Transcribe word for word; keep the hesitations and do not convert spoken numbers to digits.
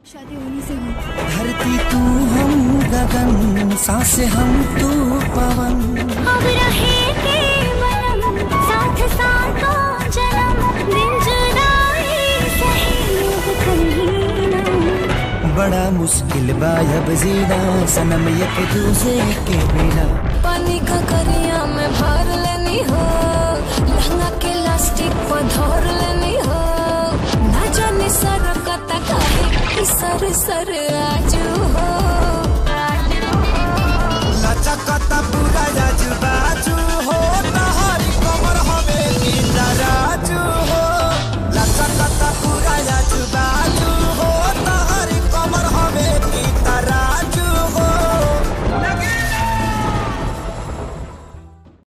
शादी होनी से हुई। धरती तू हम गगन, सांसें हम तू पवन, अब रहेंगे वनम साथ साथों जन्म, दिन जुदाई सही कहीं ना। बड़ा मुश्किल बायब जीना सनम एक दूसरे के बिना। पानी का करिया में भर लेनी हो, लहंगा के लास्टिक पर धर लेनी हो, ना जाने सरकत काहे कि सर सर आजू हो, लचकता पूरा जज्बा